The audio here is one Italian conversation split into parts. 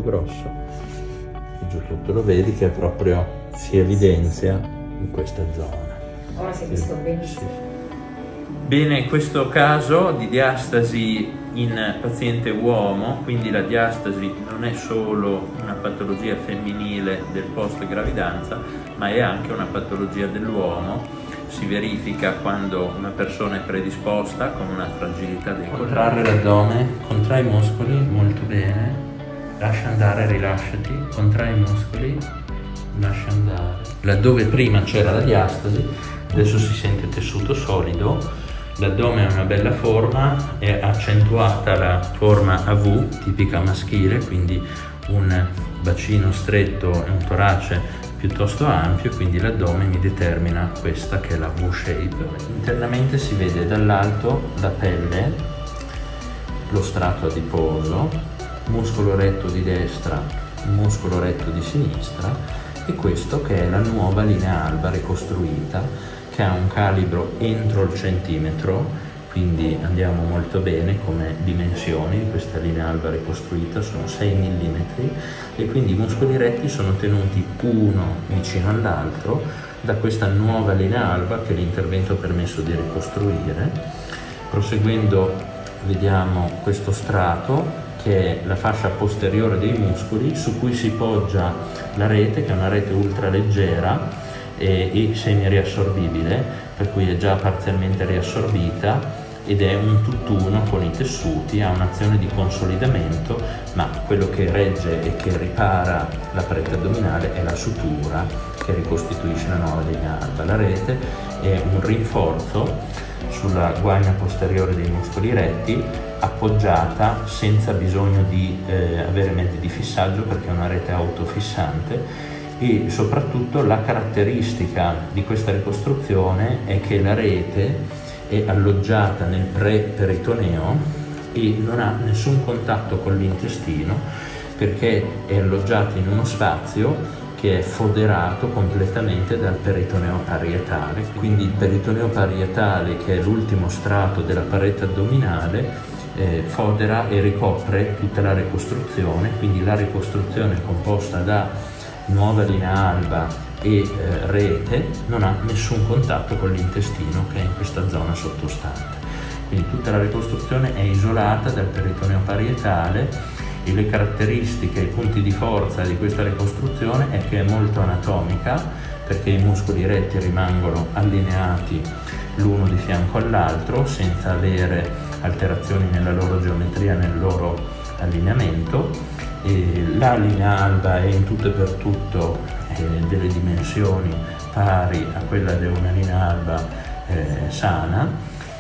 grosso, e giù tutto lo vedi che proprio si evidenzia in questa zona. Ora si capisco benissimo. Bene, in questo caso di diastasi in paziente uomo, quindi la diastasi non è solo una patologia femminile del post gravidanza, ma è anche una patologia dell'uomo. Si verifica quando una persona è predisposta con una fragilità dei colloqui. Contrarre l'addome, contrai i muscoli molto bene, lascia andare, rilasciati, contrai i muscoli, lascia andare. Laddove prima c'era la diastasi, adesso si sente tessuto solido. L'addome ha una bella forma, è accentuata la forma a V, tipica maschile, quindi un bacino stretto e un torace piuttosto ampio, quindi l'addome mi determina questa che è la V-shape. Internamente si vede dall'alto la pelle, lo strato adiposo, muscolo retto di destra, muscolo retto di sinistra, e questo che è la nuova linea alba ricostruita, che ha un calibro entro il centimetro, quindi andiamo molto bene come dimensioni di questa linea alba ricostruita, sono 6 mm, e quindi i muscoli retti sono tenuti uno vicino all'altro da questa nuova linea alba che l'intervento ha permesso di ricostruire. Proseguendo vediamo questo strato che è la fascia posteriore dei muscoli su cui si poggia la rete, che è una rete ultra leggera e semi riassorbibile, per cui è già parzialmente riassorbita ed è un tutt'uno con i tessuti, ha un'azione di consolidamento, ma quello che regge e che ripara la parete addominale è la sutura che ricostituisce la nuova linea alba. La rete è un rinforzo sulla guaina posteriore dei muscoli retti, appoggiata senza bisogno di avere mezzi di fissaggio, perché è una rete autofissante. E soprattutto la caratteristica di questa ricostruzione è che la rete è alloggiata nel pre-peritoneo e non ha nessun contatto con l'intestino, perché è alloggiata in uno spazio che è foderato completamente dal peritoneo parietale. Quindi il peritoneo parietale, che è l'ultimo strato della parete addominale, fodera e ricopre tutta la ricostruzione, quindi la ricostruzione è composta da nuova linea alba e rete, non ha nessun contatto con l'intestino che è in questa zona sottostante. Quindi tutta la ricostruzione è isolata dal peritoneo parietale, e le caratteristiche, i punti di forza di questa ricostruzione è che è molto anatomica, perché i muscoli retti rimangono allineati l'uno di fianco all'altro senza avere alterazioni nella loro geometria, nel loro allineamento. La linea alba è in tutto e per tutto delle dimensioni pari a quella di una linea alba sana,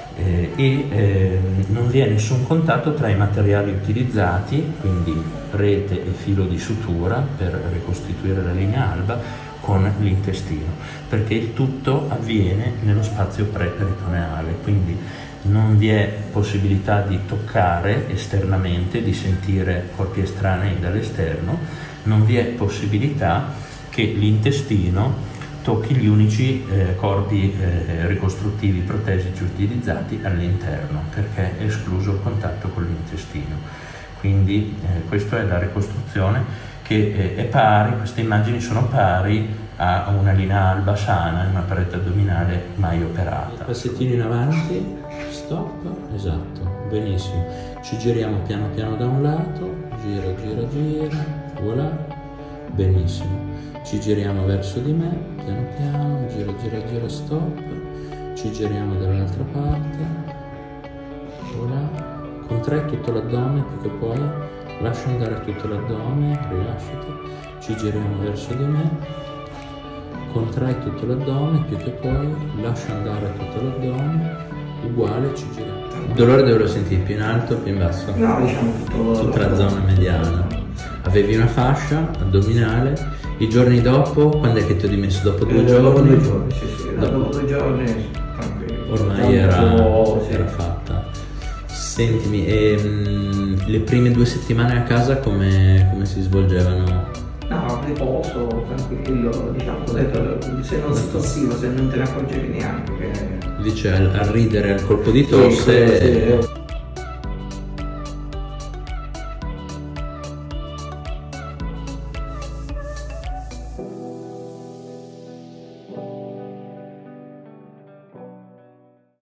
e non vi è nessun contatto tra i materiali utilizzati, quindi rete e filo di sutura per ricostituire la linea alba, con l'intestino, perché il tutto avviene nello spazio pre-peritoneale, quindi non vi è possibilità di toccare esternamente, di sentire corpi estranei dall'esterno, non vi è possibilità che l'intestino tocchi gli unici corpi ricostruttivi protesici utilizzati all'interno, perché è escluso il contatto con l'intestino. Quindi questa è la ricostruzione, che è pari, queste immagini sono pari a una linea alba sana in una parete addominale mai operata. Passettino in avanti, stop, esatto, benissimo. Ci giriamo piano piano da un lato, gira, gira, gira, voilà, benissimo. Ci giriamo verso di me, piano piano, gira, gira, gira, stop. Ci giriamo dall'altra parte, voilà. Contrai tutto l'addome più che puoi, lascia andare tutto l'addome, rilasciati. Ci giriamo verso di me, contrai tutto l'addome più che puoi, lascia andare tutto l'addome, uguale, ci giriamo. Il dolore dove lo sentivi? Più in alto o più in basso? No, diciamo tutto. Tutta la zona mediana. Avevi una fascia addominale. I giorni dopo, quando è che ti ho dimesso? Dopo 2 giorni? Dopo 2 giorni, sì, sì. Dopo 2 giorni, tranquillo. Ormai era fatta. Sentimi, le prime 2 settimane a casa come si svolgevano? No, riposo, tranquillo, diciamo, se non si tossivo, se non te ne accorgevi neanche. Dice al ridere, al colpo di tosse. Sì.